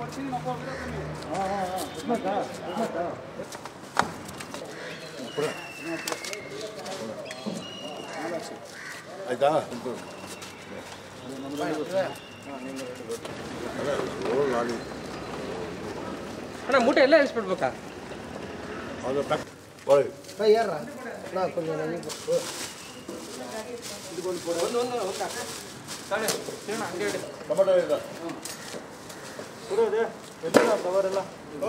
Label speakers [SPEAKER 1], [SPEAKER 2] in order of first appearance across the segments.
[SPEAKER 1] ಆಯ್ತಾ
[SPEAKER 2] ಅಣ್ಣ ಮೂಟೆ ಎಲ್ಲ ಇಳಿಸ್ಬಿಡ್ಬೇಕಾ
[SPEAKER 1] ಅದು
[SPEAKER 3] ಯಾರ ಕೊಂಚ
[SPEAKER 1] ಟೊಮೆಟೊ ಇಲ್ಲ
[SPEAKER 3] ಕವರೆಲ್ಲ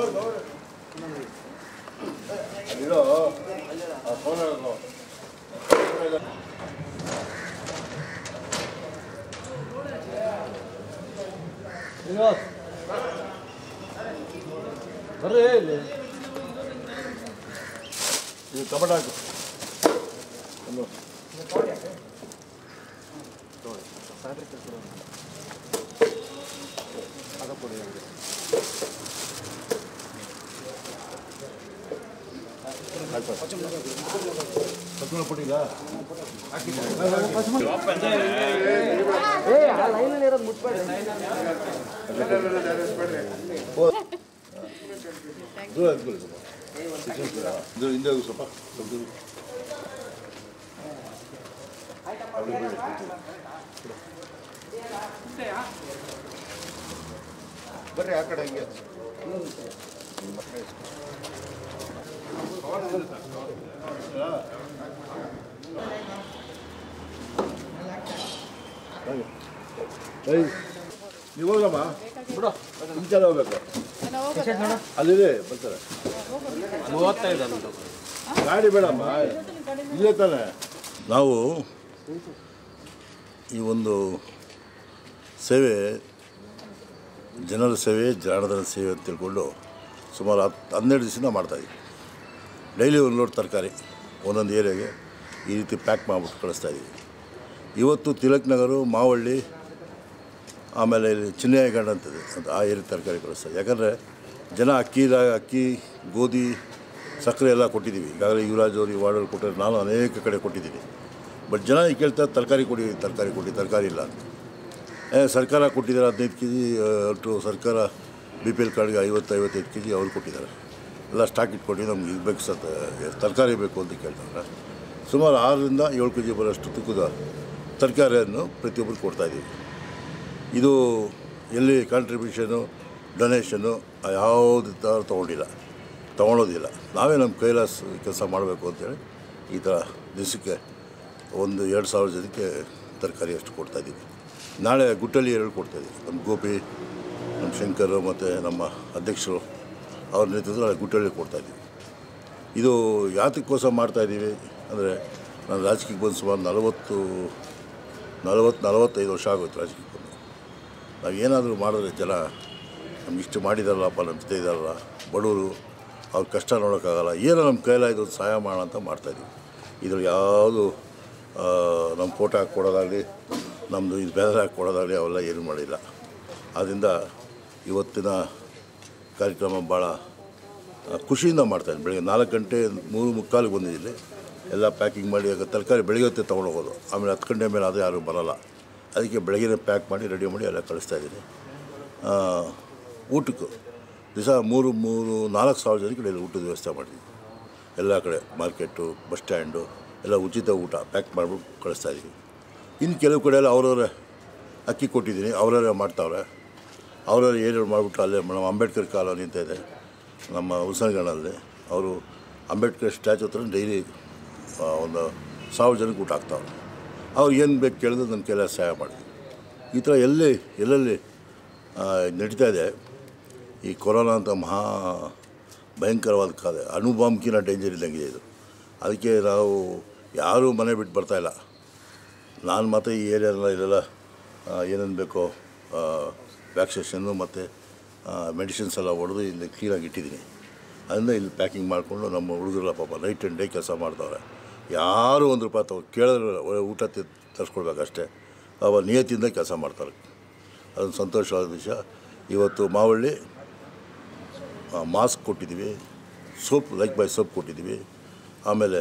[SPEAKER 1] ಅದಿರೋ ಫೋನ್
[SPEAKER 3] ಬರ್ರಿ ಇಲ್ಲಿ
[SPEAKER 1] ಇದು ಟೊಮೆಟೊ ಹಾಕು ಒಂದು ಪಚ್ಚಮಣ ಪುಟ್ಟಿಲ್ಲ
[SPEAKER 3] ಲೈನಲ್ಲಿ ಇರೋದು ಮುಟ್ಬೇಡ್ರಿ
[SPEAKER 1] ಇದು ಹಿಂದೆ ಹೋಗು ಸ್ವಲ್ಪ ಬರ್ರಿ ಆ ಕಡೆ ಹಿಂಗೆ ನೀವು ಹೋಗಮ್ಮ ಬಿಡು ಮುಂಚೆಲ್ಲ ಹೋಗ್ಬೇಕು ಅಲ್ಲಿದೆ ಬರ್ತಾರೆ
[SPEAKER 2] 35
[SPEAKER 1] ಗಾಡಿ ಬೇಡಮ್ಮ ಇಲ್ಲೇ ತಾನೆ ನಾವು ಈ ಒಂದು ಸೇವೆ ಜನರ ಸೇವೆ ಜನಾರ್ದನ ಸೇವೆ ಅಂತ ತಿಳ್ಕೊಂಡು ಸುಮಾರು 12 ದಿವಸದಿಂದ ಮಾಡ್ತಾಯಿದ್ವಿ. ಡೈಲಿ ಒಂದು ಲೋಡ್ ತರಕಾರಿ ಒಂದೊಂದು ಏರಿಯಾಗೆ ಈ ರೀತಿ ಪ್ಯಾಕ್ ಮಾಡಿಬಿಟ್ಟು ಕಳಿಸ್ತಾಯಿದ್ದೀವಿ. ಇವತ್ತು ತಿಲಕ್ ನಗರ ಮಾವಳ್ಳಿ ಆಮೇಲೆ ಇಲ್ಲಿ ಚಿನ್ನಯ್ಯಗಂಡ ಅಂತದೆ ಅಂತ ಆ ಏರಿಯಾ ತರಕಾರಿ ಕಳಿಸ್ತಾರೆ. ಯಾಕಂದರೆ ಜನ ಅಕ್ಕಿ ಗೋಧಿ ಸಕ್ಕರೆ ಎಲ್ಲ ಕೊಟ್ಟಿದ್ದೀವಿ. ಈಗಾಗಲೇ ಯುವರಾಜ್ ಅವರು ಈ ವಾರ್ಡಲ್ಲಿ ಕೊಟ್ಟರೆ ನಾನು ಅನೇಕ ಕಡೆ ಕೊಟ್ಟಿದ್ದೀನಿ. ಬಟ್ ಜನ ಈಗ ಕೇಳ್ತಾರೆ ತರಕಾರಿ ಕೊಡಿ ತರಕಾರಿ ಇಲ್ಲ ಅಂತ. ಸರ್ಕಾರ ಕೊಟ್ಟಿದ್ದಾರೆ 15 ಕೆ ಜಿ ಅಷ್ಟು ಸರ್ಕಾರ BPL ಕಾರ್ಡ್ಗೆ 50-55 ಕೆ ಜಿ ಅವ್ರು ಕೊಟ್ಟಿದ್ದಾರೆ. ಎಲ್ಲ ಸ್ಟಾಕ್ ಇಟ್ಕೊಂಡು ನಮ್ಗೆ ಇದು ಬೇಕು ತರಕಾರಿ ಬೇಕು ಅಂತ ಕೇಳ್ತಾರೆ. ಸುಮಾರು 6ರಿಂದ 7 ಕೆ ಜಿ ಬರೋಷ್ಟು ತೂಕದ ತರಕಾರಿಯನ್ನು ಪ್ರತಿಯೊಬ್ಬರು ಕೊಡ್ತಾಯಿದ್ದೀವಿ. ಇದು ಎಲ್ಲಿ ಕಾಂಟ್ರಿಬ್ಯೂಷನು ಡೊನೇಷನ್ನು ಯಾವುದೇ ಥರ ತೊಗೊಳೋದಿಲ್ಲ. ನಾವೇ ನಮ್ಮ ಕೈಲಾಸ ಕೆಲಸ ಮಾಡಬೇಕು ಅಂತೇಳಿ ಈ ಥರ ದಿವಸಕ್ಕೆ 1-2 ಸಾವಿರ ಜನಕ್ಕೆ ತರಕಾರಿ ಅಷ್ಟು ಕೊಡ್ತಾಯಿದ್ದೀವಿ. ನಾಳೆ ಗುಟ್ಟಳ್ಳಿ 2 ಕೊಡ್ತಾಯಿದ್ದೀವಿ. ನಮ್ಮ ಗೋಪಿ, ನಮ್ಮ ಶಂಕರ್ ಮತ್ತು ನಮ್ಮ ಅಧ್ಯಕ್ಷರು ಅವ್ರ ನೇತೃತ್ವದಲ್ಲಿ ನಾಳೆ ಗುಟ್ಟಳ್ಳಿ ಕೊಡ್ತಾಯಿದ್ದೀವಿ. ಇದು ಯಾತಕ್ಕೋಸ್ಕರ ಮಾಡ್ತಾಯಿದ್ದೀವಿ ಅಂದರೆ ನಾನು ರಾಜಕೀಯಕ್ಕೆ ಬಂದು ಸುಮಾರು 40-45 ವರ್ಷ ಆಗೋಯ್ತು ರಾಜಕೀಯಕ್ಕೆ ಬಂದು. ನಾವು ಏನಾದರೂ ಮಾಡಿದ್ರೆ ಜನ ನಮಗಿಷ್ಟು ಮಾಡಿದಾರಲ್ಲಪ್ಪ, ನಮ್ಮ ಜೊತೆ ಇದ್ದಾರಲ್ಲ, ಬಡವರು ಅವ್ರ ಕಷ್ಟ ನೋಡೋಕ್ಕಾಗಲ್ಲ, ಏನೋ ನಮ್ಮ ಕೈಲಾಯ್ದು ಸಹಾಯ ಮಾಡೋಣ ಅಂತ ಮಾಡ್ತಾಯಿದ್ದೀವಿ. ಇದ್ರಲ್ಲಿ ಯಾವುದು ನಮ್ಮ ಫೋಟೋ ಹಾಕಿ ಕೊಡೋದಾಗಲಿ, ನಮ್ಮದು ಇದು ಬ್ಯಾನರ್ ಹಾಕಿ ಕೊಡೋದಾಗಲಿ ಅವೆಲ್ಲ ಏನೂ ಮಾಡಿಲ್ಲ. ಆದ್ದರಿಂದ ಇವತ್ತಿನ ಕಾರ್ಯಕ್ರಮ ಭಾಳ ಖುಷಿಯಿಂದ ಮಾಡ್ತಾಯಿದ್ದೀನಿ. ಬೆಳಗ್ಗೆ 4 ಗಂಟೆ 3:45 ಬಂದಿದ್ದೀನಿ. ಎಲ್ಲ ಪ್ಯಾಕಿಂಗ್ ಮಾಡಿ ಆಗ ತರಕಾರಿ ಬೆಳಗ್ಗೆ ಹೊತ್ತೆ ತೊಗೊಂಡೋಗೋದು, ಆಮೇಲೆ 10 ಗಂಟೆ ಮೇಲೆ ಅದು ಯಾರೂ ಬರೋಲ್ಲ. ಅದಕ್ಕೆ ಬೆಳಗ್ಗೆ ಪ್ಯಾಕ್ ಮಾಡಿ ರೆಡಿ ಮಾಡಿ ಎಲ್ಲ ಕಳಿಸ್ತಾಯಿದ್ದೀನಿ. ಊಟಕ್ಕೆ ದಿವಸ 3-4 ಸಾವಿರ ಜನಕ್ಕೆ ಡೈಲಿ ಊಟದ ವ್ಯವಸ್ಥೆ ಮಾಡಿದ್ವಿ. ಎಲ್ಲ ಕಡೆ ಮಾರ್ಕೆಟು, ಬಸ್ ಸ್ಟ್ಯಾಂಡು ಎಲ್ಲ ಉಚಿತ ಊಟ ಪ್ಯಾಕ್ ಮಾಡಿಬಿಟ್ಟು ಕಳಿಸ್ತಾಯಿದ್ದೀವಿ. ಇನ್ನು ಕೆಲವು ಕಡೆ ಎಲ್ಲ ಅವರವರೇ ಅಕ್ಕಿ ಕೊಟ್ಟಿದ್ದೀನಿ, ಅವರವರೇ ಮಾಡ್ತಾವ್ರೆ. ಅವರವರೇ ಏನೇನು ಮಾಡಿಬಿಟ್ಟು ಅಲ್ಲೇ ನಮ್ಮ ಅಂಬೇಡ್ಕರ್ ಕಾಲೋನಿ ಅಂತ ಇದೆ ನಮ್ಮ ಹುಸನಗಣ್ಣಲ್ಲಿ, ಅವರು ಅಂಬೇಡ್ಕರ್ ಸ್ಟ್ಯಾಚು ಹತ್ರ ಡೈಲಿ 1,000 ಜನಕ್ಕೆ ಊಟ ಹಾಕ್ತಾವ್ರೆ. ಅವ್ರು ಏನು ಬೇಕು ಕೇಳಿದ್ರೆ ನನ್ನ ಕೈಲ ಸಹಾಯ ಮಾಡಿದ್ವಿ. ಈ ಥರ ಎಲ್ಲೆಲ್ಲಿ ನಡೀತಾ ಇದೆ. ಈ ಕೊರೋನಾ ಅಂತ ಮಹಾ ಭಯಂಕರವಾದ ಕಾಲ, ಅಣುಬಾಂಬ್ಕಿನ ಡೇಂಜರ್ ಇದ್ದಂಗಿದೆ ಇದು. ಅದಕ್ಕೆ ನಾವು ಯಾರೂ ಮನೆ ಬಿಟ್ಟು ಬರ್ತಾಯಿಲ್ಲ. ನಾನು ಮತ್ತು ಈ ಏರಿಯಾದೆಲ್ಲ ಏನೇನು ಬೇಕೋ ವ್ಯಾಕ್ಸಿನೇಷನ್ನು ಮತ್ತು ಮೆಡಿಸಿನ್ಸ್ ಎಲ್ಲ ಹೊಡೆದು ಇಲ್ಲಿ ಕ್ಲೀನಾಗಿ ಇಟ್ಟಿದ್ದೀನಿ. ಅದರಿಂದ ಇಲ್ಲಿ ಪ್ಯಾಕಿಂಗ್ ಮಾಡಿಕೊಂಡು ನಮ್ಮ ಹುಡುಗರೆಲ್ಲ ಪಾಪ ನೈಟ್ ಆ್ಯಂಡ್ ಡೇ ಕೆಲಸ ಮಾಡ್ತಾವ್ರೆ. ಯಾರೂ ₹1 ಕೇಳಿದ್ರೆ ಊಟ ತರಿಸ್ಕೊಡ್ಬೇಕಷ್ಟೇ. ಅವ ನಿಯತ್ತಿಂದ ಕೆಲಸ ಮಾಡ್ತಾರೆ. ಅದೊಂದು ಸಂತೋಷವಾದ ವಿಷಯ. ಇವತ್ತು ಮಾವಳ್ಳಿ ಮಾಸ್ಕ್ ಕೊಟ್ಟಿದ್ದೀವಿ, ಸೋಪ್ ಲೈಕ್ ಬೈ ಸೋಪ್ ಕೊಟ್ಟಿದ್ದೀವಿ, ಆಮೇಲೆ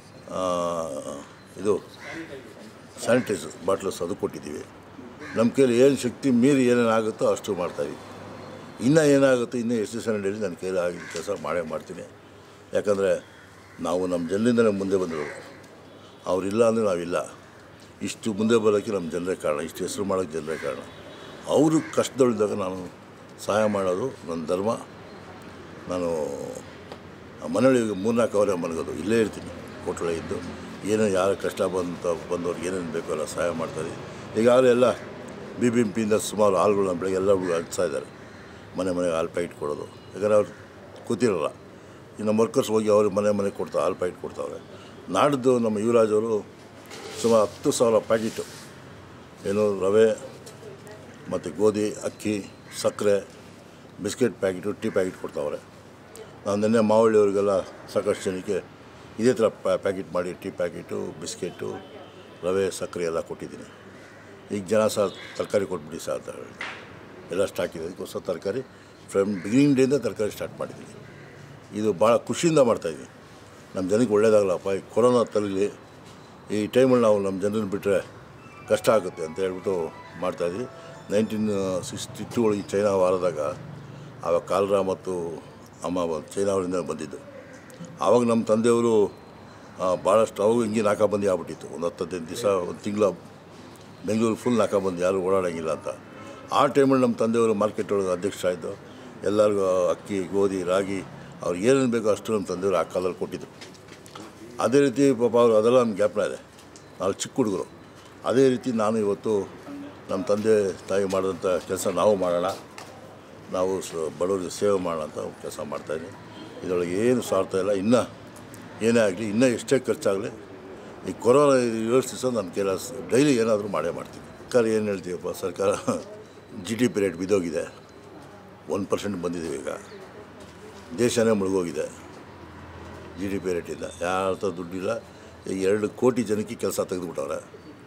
[SPEAKER 1] ಇದು ಸ್ಯಾನಿಟೈಸರ್ ಬಾಟ್ಲಸ್ ಅದು ಕೊಟ್ಟಿದ್ದೀವಿ. ನಮ್ಮ ಕೈಲಿ ಏನು ಶಕ್ತಿ ಮೀರಿ ಏನೇನಾಗುತ್ತೋ ಅಷ್ಟು ಮಾಡ್ತಾಯಿದ್ದೀವಿ. ಇನ್ನೂ ಏನಾಗುತ್ತೆ, ಇನ್ನೂ ಎಷ್ಟು ದಿವಸ ನಡೆಯಲಿ ನನ್ನ ಕೈಲಿ ಆಗಿದ್ದ ಕೆಲಸ ಮಾಡೇ ಮಾಡ್ತೀನಿ. ಯಾಕಂದರೆ ನಾವು ನಮ್ಮ ಜನರಿಂದಲೇ ಮುಂದೆ ಬಂದರು. ಅವರಿಲ್ಲ ಅಂದರೆ ನಾವಿಲ್ಲ. ಇಷ್ಟು ಮುಂದೆ ಬರೋಕ್ಕೆ ನಮ್ಮ ಜನರೇ ಕಾರಣ, ಇಷ್ಟು ಹೆಸರು ಮಾಡೋಕ್ಕೆ ಜನರೇ ಕಾರಣ. ಅವರು ಕಷ್ಟದಲ್ಲಿದ್ದಾಗ ನಾನು ಸಹಾಯ ಮಾಡೋದು ನನ್ನ ಧರ್ಮ. ನಾನು ಮನೆಯೊಳಗೆ 3-4 ಅವರೇ ಮಲಗೋದು, ಇಲ್ಲೇ ಇರ್ತೀನಿ ಕೋಟೊಳಗೆ ಇದ್ದು. ಏನೋ ಯಾರು ಕಷ್ಟ ಬಂದವ್ರಿಗೆ ಏನೇನು ಬೇಕೋ ಎಲ್ಲ ಸಹಾಯ ಮಾಡ್ತಾಯಿದ್ದೀನಿ. ಈಗಾಗಲೇ ಎಲ್ಲ BBMPಯಿಂದ ಸುಮಾರು ಹಾಲುಗಳನ್ನ ಬೆಳಗ್ಗೆ ಎಲ್ಲ ಹಂಚ್ತಾ ಇದ್ದಾರೆ. ಮನೆಗೆ ಹಾಲು ಪ್ಯಾಕೆಟ್ ಕೊಡೋದು. ಯಾಕಂದರೆ ಅವ್ರು ಕೂತಿರಲ್ಲ. ಇನ್ನು ನಮ್ಮ ವರ್ಕರ್ಸ್ ಹೋಗಿ ಅವ್ರಿಗೆ ಮನೆ ಕೊಡ್ತಾರೆ, ಹಾಲು ಪ್ಯಾಕೆಟ್ ಕೊಡ್ತಾವ್ರೆ. ನಾಡಿದ್ದು ನಮ್ಮ ಯುವರಾಜ್ ಅವರು ಸುಮಾರು 10,000 ಪ್ಯಾಕೆಟು ಏನು ರವೆ ಮತ್ತು ಗೋಧಿ, ಅಕ್ಕಿ, ಸಕ್ಕರೆ, ಬಿಸ್ಕೆಟ್ ಪ್ಯಾಕೆಟು, ಟೀ ಪ್ಯಾಕೆಟ್ ಕೊಡ್ತಾವ್ರೆ. ನಾನು ನಿನ್ನೆ ಮಾವಳ್ಳಿಯವರಿಗೆಲ್ಲ ಸಾಕಷ್ಟು ಜನಕ್ಕೆ ಇದೇ ಥರ ಪ್ಯಾಕೆಟ್ ಮಾಡಿ ಟೀ ಪ್ಯಾಕೆಟು, ಬಿಸ್ಕೆಟು, ರವೆ, ಸಕ್ಕರೆ ಎಲ್ಲ ಕೊಟ್ಟಿದ್ದೀನಿ. ಈಗ ಜನ ಸಹ ತರಕಾರಿ ಕೊಟ್ಬಿಟ್ಟು ಸಹ ಅಂತ ಹೇಳಿ ಎಲ್ಲ ಸ್ಟಾಕ್ ಇದೆ. ಅದಕ್ಕೋಸ್ಕರ ತರಕಾರಿ ಫ್ರಮ್ ಬಿಗಿನಿಂಗ್ ಡೇಯಿಂದ ತರಕಾರಿ ಸ್ಟಾರ್ಟ್ ಮಾಡಿದ್ದೀನಿ. ಇದು ಭಾಳ ಖುಷಿಯಿಂದ ಮಾಡ್ತಾಯಿದ್ದೀನಿ. ನಮ್ಮ ಜನಕ್ಕೆ ಒಳ್ಳೇದಾಗಲ್ಲಪ್ಪ, ಈ ಕೊರೋನಾ ತಲುಗಲಿ, ಈ ಟೈಮಲ್ಲಿ ನಾವು ನಮ್ಮ ಜನರನ್ನು ಬಿಟ್ಟರೆ ಕಷ್ಟ ಆಗುತ್ತೆ ಅಂತ ಹೇಳ್ಬಿಟ್ಟು ಮಾಡ್ತಾಯಿದ್ವಿ. 1962 ಒಳಗೆ ಚೈನಾ ವಾರದಾಗ ಆವಾಗ ಕಾಲರಾ ಮತ್ತು ಅಮ್ಮ ಚೈನಾ ಅವರಿಂದ ಬಂದಿದ್ದು. ಆವಾಗ ನಮ್ಮ ತಂದೆಯವರು ಭಾಳಷ್ಟು ಅವಾಗ ಹಿಂಗೆ ನಾಕಾಬಂದಿ ಆಗ್ಬಿಟ್ಟಿತ್ತು. ಒಂದು 10-15 ದಿವಸ, ಒಂದು ತಿಂಗಳ ಬೆಂಗಳೂರು ಫುಲ್ ನಾಕಾಬಂದಿ, ಯಾರು ಓಡಾಡೋಂಗಿಲ್ಲ ಅಂತ. ಆ ಟೈಮಲ್ಲಿ ನಮ್ಮ ತಂದೆಯವರು ಮಾರ್ಕೆಟ್ ಒಳಗೆ ಅಧ್ಯಕ್ಷರಾಯಿತು. ಎಲ್ಲರಿಗೂ ಅಕ್ಕಿ, ಗೋಧಿ, ರಾಗಿ ಅವ್ರಿಗೆ ಏನೇನು ಬೇಕೋ ಅಷ್ಟು ನಮ್ಮ ತಂದೆಯವರು ಆ ಕಾಲದಲ್ಲಿ ಕೊಟ್ಟಿದ್ದರು. ಅದೇ ರೀತಿ ಪಾಪ ಅವರು ಅದೆಲ್ಲ ನಮ್ಮ ಜ್ಞಾಪನ ಇದೆ. ನಾವು ಚಿಕ್ಕ ಹುಡುಗರು. ಅದೇ ರೀತಿ ನಾನು ಇವತ್ತು ನಮ್ಮ ತಂದೆ ತಾಯಿ ಮಾಡಿದಂಥ ಕೆಲಸ ನಾವು ಮಾಡೋಣ, ನಾವು ಬಡವರಿಗೆ ಸೇವೆ ಮಾಡೋಣ ಅಂತ ಕೆಲಸ ಮಾಡ್ತಾಯಿದ್ದೀನಿ. ಇದರೊಳಗೆ ಏನು ಸ್ವಾರ್ಥ ಇಲ್ಲ. ಇನ್ನೂ ಏನೇ ಆಗಲಿ, ಇನ್ನೂ ಎಷ್ಟೇ ಖರ್ಚಾಗಲಿ, ಈ ಕೊರೋನಾ 7 ದಿವಸ ನನ್ನ ಕೆಲಸ ಡೈಲಿ ಏನಾದರೂ ಮಾಡೇ ಮಾಡ್ತೀನಿ. ಸರ್ಕಾರ ಏನು ಹೇಳ್ತೀವಪ್ಪ, ಸರ್ಕಾರ GDP ರೇಟ್ ಬಿದ್ದೋಗಿದೆ, 1% ಬಂದಿದ್ದೀವಿ. ಈಗ ದೇಶನೇ ಮುಳುಗೋಗಿದೆ GDP ರೇಟಿಂದ. ಯಾರ ಹತ್ರ ದುಡ್ಡಿಲ್ಲ. ಈಗ 2 ಕೋಟಿ ಜನಕ್ಕೆ ಕೆಲಸ ತೆಗೆದುಬಿಟ್ಟವ್ರೆ.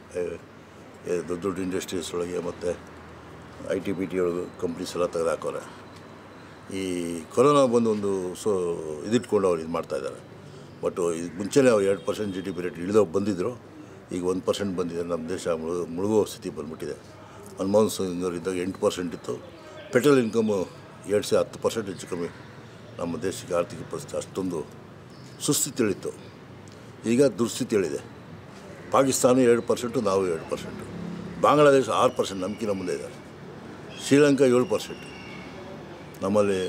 [SPEAKER 1] ದೊಡ್ಡ ದೊಡ್ಡ ಇಂಡಸ್ಟ್ರೀಸ್ ಒಳಗೆ ಮತ್ತು IT-BT ಒಳಗೆ ಕಂಪ್ನೀಸ್ ಎಲ್ಲ ತೆಗೆದು ಹಾಕೋರೆ. ಈ ಕೊರೋನಾ ಬಂದು ಒಂದು ಇದಿಟ್ಕೊಂಡು ಅವ್ರು ಇದು ಮಾಡ್ತಾಯಿದ್ದಾರೆ. ಬಟ್ ಇದಕ್ಕೆ ಮುಂಚೆನೇ ಅವ್ರು 2% GDP ರೇಟ್ ಬಂದಿದ್ದರು. ಈಗ 1% ಬಂದಿದೆ. ನಮ್ಮ ದೇಶ ಮುಳುಗೋ ಸ್ಥಿತಿ ಬಂದುಬಿಟ್ಟಿದೆ. ಮನಮೋಹನ್ ಸಿಂಗ್ ಇದ್ದಾಗ 8% ಇತ್ತು. ಪೆಟ್ರೋಲ್ ಇನ್ಕಮು 10% ಹೆಚ್ಚು ಕಮ್ಮಿ ನಮ್ಮ ದೇಶಕ್ಕೆ ಆರ್ಥಿಕ ಪರಿಸ್ಥಿತಿ ಅಷ್ಟೊಂದು ಸುಸ್ಥಿತಿ ಇಳಿತ್ತು. ಈಗ ದುಸ್ಥಿತಿ ಹೇಳಿದೆ. ಪಾಕಿಸ್ತಾನ 2%, ನಾವು 2%, ಬಾಂಗ್ಲಾದೇಶ 6% ನಮ್ಕಿಂತ ಮುಂದೆ ಇದ್ದಾರೆ. ಶ್ರೀಲಂಕಾ 7%. ನಮ್ಮಲ್ಲಿ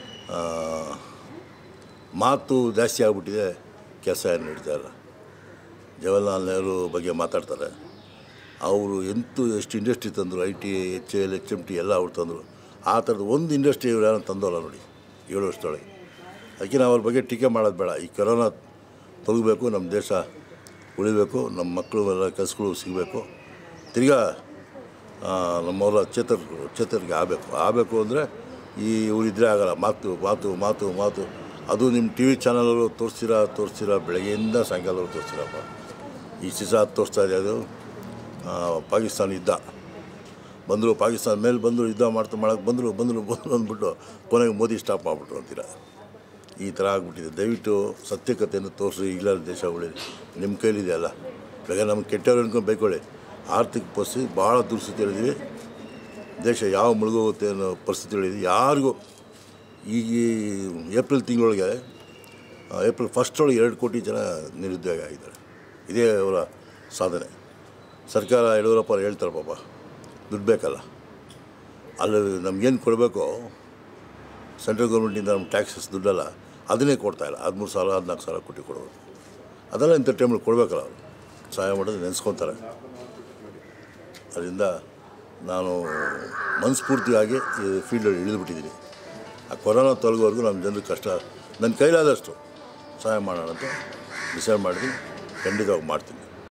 [SPEAKER 1] ಮಾತು ಜಾಸ್ತಿ ಆಗಿಬಿಟ್ಟಿದೆ, ಕೆಲಸ ಏನು ನಡೀತಾ ಇಲ್ಲ. ಜವಾಹರ್ಲಾಲ್ ನೆಹರು ಬಗ್ಗೆ ಮಾತಾಡ್ತಾರೆ. ಅವರು ಎಷ್ಟು ಇಂಡಸ್ಟ್ರಿ ತಂದರು, IT, HAL, HMT ಎಲ್ಲ ಅವ್ರು ತಂದರು. ಆ ಥರದ್ದು ಒಂದು ಇಂಡಸ್ಟ್ರಿ ಇವ್ರು ಯಾರು ತಂದೋಲ್ಲ ನೋಡಿ 7 ವರ್ಷದೊಳಗೆ. ಅದಕ್ಕೆ ನಾವು ಅವ್ರ ಬಗ್ಗೆ ಟೀಕೆ ಮಾಡೋದು ಬೇಡ. ಈ ಕೊರೋನಾ ತೊಲಗಬೇಕು, ನಮ್ಮ ದೇಶ ಉಳಿಬೇಕು, ನಮ್ಮ ಮಕ್ಕಳು ಎಲ್ಲ ಕೆಲಸಗಳು ಸಿಗಬೇಕು, ತಿರ್ಗಾ ನಮ್ಮವರ ಚೇತರಿಗೆ ಆಗಬೇಕು ಅಂದರೆ ಇವರಿದ್ದರೆ ಆಗಲ್ಲ. ಮಾತು ಅದು ನಿಮ್ಮ TV ಚಾನಲಲ್ಲೂ ತೋರಿಸ್ತೀರಾ ಬೆಳಗ್ಗೆಯಿಂದ ಸಾಯಂಕಾಲವರೆಗೂ ತೋರಿಸ್ತೀರಪ್ಪ. ಈ ಸಿಸಾ ತೋರಿಸ್ತಾ ಇದೆ. ಅದು ಪಾಕಿಸ್ತಾನ ಯುದ್ಧ ಬಂದರು, ಪಾಕಿಸ್ತಾನ ಮೇಲೆ ಬಂದರು, ಯುದ್ಧ ಮಾಡೋಕ್ಕೆ ಬಂದರು ಅಂದ್ಬಿಟ್ಟು ಕೊನೆಗೆ ಮೋದಿ ಸ್ಟಾಪ್ ಮಾಡಿಬಿಟ್ರು ಅಂತೀರ. ಈ ಥರ ಆಗಿಬಿಟ್ಟಿದೆ. ದಯವಿಟ್ಟು ಸತ್ಯಕತೆಯನ್ನು ತೋರಿಸಿ, ಇಲ್ಲ ದೇಶ ಉಳಿದು ನಿಮ್ಮ ಕೈಲಿದೆ ಅಲ್ಲ. ಬೆಳಗ್ಗೆ ನಮ್ಗೆ ಕೆಟ್ಟವ್ರು ಅನ್ಕೊಂಡು ಬೈಕೊಳ್ಳಿ. ಆರ್ಥಿಕ ಪರಿಸ್ಥಿತಿ ಭಾಳ ದುಸ್ಥಿತಿ ಹೇಳಿದ್ವಿ. ದೇಶ ಯಾವ ಮುಳುಗೋಗುತ್ತೆ ಅನ್ನೋ ಪರಿಸ್ಥಿತಿ ಹೇಳಿದ್ವಿ. ಯಾರಿಗೂ ಈಗ ಏಪ್ರಿಲ್ ತಿಂಗಳೊಳಗೆ, ಏಪ್ರಿಲ್ 1 ಒಳಗೆ 2 ಕೋಟಿ ಜನ ನಿರುದ್ಯೋಗ ಆಗಿದ್ದಾರೆ. ಇದೇ ಅವರ ಸಾಧನೆ. ಸರ್ಕಾರ ಯಡಿಯೂರಪ್ಪ ಹೇಳ್ತಾರೆ, ಪಾಪ ದುಡ್ಡು ಬೇಕಲ್ಲ, ಅಲ್ಲಿ ನಮಗೇನು ಕೊಡಬೇಕೋ ಸೆಂಟ್ರಲ್ ಗೌರ್ಮೆಂಟಿಂದ ನಮ್ಮ ಟ್ಯಾಕ್ಸಸ್ ದುಡ್ಡಲ್ಲ, ಅದನ್ನೇ ಕೊಡ್ತಾಯಿಲ್ಲ. 13,000 14,000 ಕೋಟಿ ಕೊಡಬೇಕು. ಅದೆಲ್ಲ ಇಂಥ ಟೈಮಲ್ಲಿ ಕೊಡಬೇಕಲ್ಲ. ಅವರು ಸಹಾಯ ಮಾಡೋದು ನೆನೆಸ್ಕೊತಾರೆ. ಅದರಿಂದ ನಾನು ಮನಸ್ಫೂರ್ತಿಯಾಗಿ ಈ ಫೀಲ್ಡಲ್ಲಿ ಇಳಿದುಬಿಟ್ಟಿದ್ದೀನಿ. ಆ ಕೊರೋನಾ ತೊಲಗೋವರೆಗೂ ನಮ್ಮ ಜನರಿಗೆ ಕಷ್ಟ ನನ್ನ ಕೈಲಾದಷ್ಟು ಸಹಾಯ ಮಾಡೋಣ ಅಂತ ಡಿಸೈಡ್ ಮಾಡಿದ್ದೀನಿ. ಖಂಡಿತವಾಗಿ ಮಾಡ್ತೀನಿ.